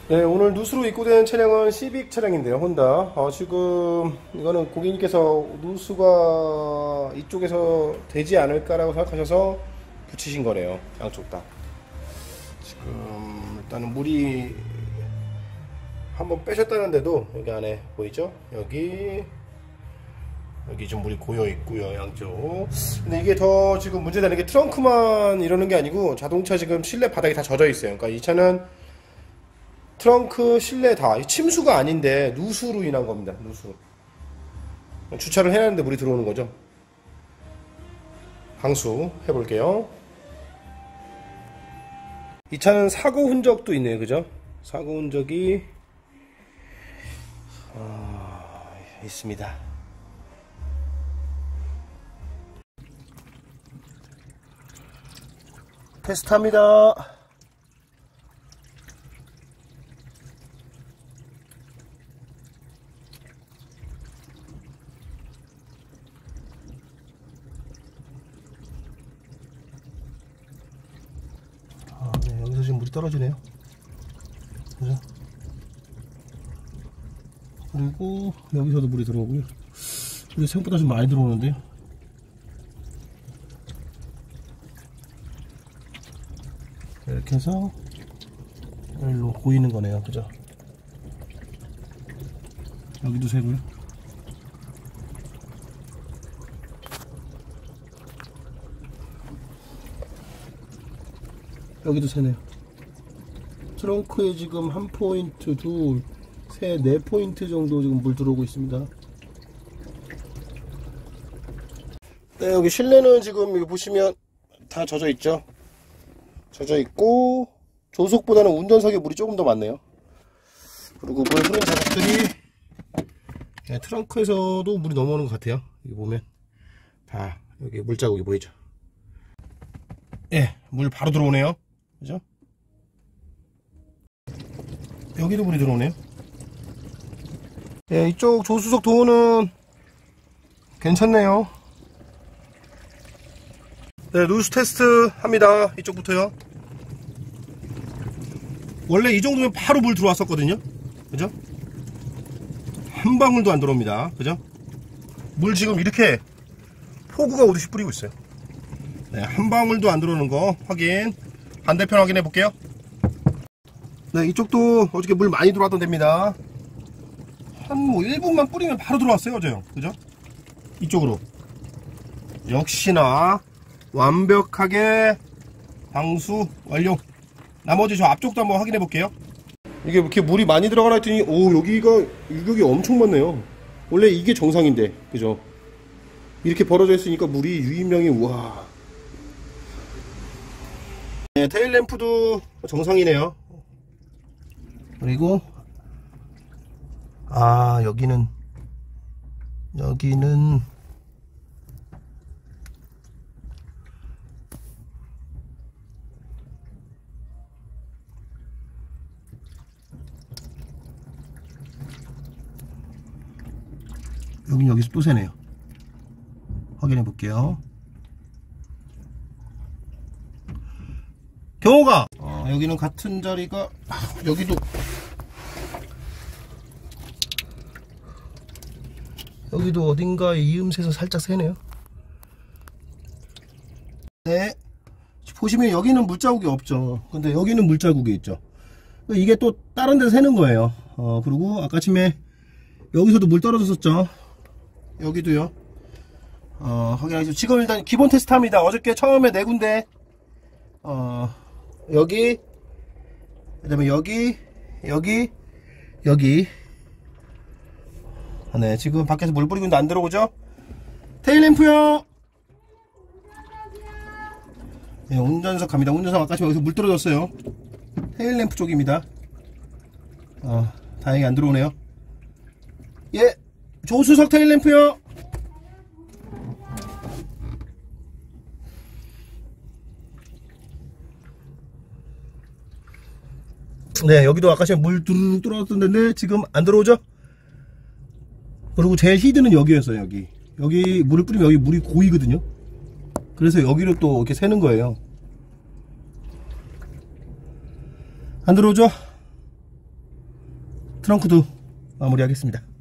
네, 오늘 누수로 입고된 차량은 시빅 차량인데요, 혼다. 지금 이거는 고객님께서 누수가 이쪽에서 되지 않을까라고 생각하셔서 붙이신 거네요, 양쪽 다. 지금 일단은 물이 한번 빼셨다는데도 여기 안에 보이죠? 여기 좀 물이 고여 있고요, 양쪽. 근데 이게 더 지금 문제되는 게 트렁크만 이러는 게 아니고 자동차 지금 실내 바닥이 다 젖어 있어요. 그러니까 이 차는 트렁크 실내 다 침수가 아닌데 누수로 인한 겁니다. 누수. 주차를 해놨는데 물이 들어오는 거죠. 방수 해볼게요. 이 차는 사고 흔적도 있네요, 그죠? 사고 흔적이 있습니다. 테스트합니다. 네, 여기서 지금 물이 떨어지네요. 그죠? 그리고 여기서도 물이 들어오고요. 물이 생각보다 좀 많이 들어오는데요. 이렇게 해서 일로 고이는 거네요. 그죠? 여기도 새고요. 여기도 새네요. 트렁크에 지금 한 포인트, 둘, 셋, 네 포인트 정도 지금 물 들어오고 있습니다. 네, 여기 실내는 지금 여기 보시면 다 젖어 있죠. 젖어 있고 조속보다는 운전석에 물이 조금 더 많네요. 그리고 물 흐른 자국들이 네, 트렁크에서도 물이 넘어오는 것 같아요. 여기 보면 다 여기 물자국이 보이죠. 예, 물 바로 들어오네요. 그죠? 여기도 물이 들어오네요. 예, 이쪽 조수석 도어는 괜찮네요. 네, 누수 테스트 합니다. 이쪽부터요. 원래 이 정도면 바로 물 들어왔었거든요. 그죠? 한 방울도 안 들어옵니다. 그죠? 물 지금 이렇게 폭우가 오듯이 뿌리고 있어요. 네, 한 방울도 안 들어오는 거 확인. 반대편 확인해 볼게요. 네, 이쪽도 어저께 물 많이 들어왔던 데입니다. 한 뭐 1분만 뿌리면 바로 들어왔어요, 어제요. 그죠? 이쪽으로. 역시나 완벽하게 방수 완료. 나머지 저 앞쪽도 한번 확인해 볼게요. 이게 이렇게 물이 많이 들어가나 했더니 오, 여기가 유격이 엄청 많네요. 원래 이게 정상인데, 그죠? 이렇게 벌어져 있으니까 물이 유입량이 우와. 네, 테일램프도 정상이네요. 그리고 여기는 여기서 또 새네요. 확인해 볼게요. 경호가 여기는 같은 자리가 여기도 어딘가에 이음새서 살짝 새네요. 네, 보시면 여기는 물자국이 없죠. 근데 여기는 물자국이 있죠. 이게 또 다른 데서 새는 거예요. 그리고 아까 아침에 여기서도 물 떨어졌었죠. 여기도요. 확인하시죠. 지금 일단 기본 테스트 합니다. 어저께 처음에 네 군데 여기, 그 다음에 여기. 네, 지금 밖에서 물 뿌리고 있는데 안 들어오죠? 테일램프요! 네, 운전석 갑니다. 운전석 아까 여기서 물 떨어졌어요. 테일램프 쪽입니다. 다행히 안 들어오네요. 예, 조수석 테일램프요! 네, 여기도 아까 전에 물 두르륵 떨어졌던데 지금 안 들어오죠? 그리고 제 히드는 여기였어요. 여기 물을 뿌리면 여기 물이 고이거든요. 그래서 여기로 또 이렇게 새는 거예요. 안 들어오죠? 트렁크도 마무리하겠습니다.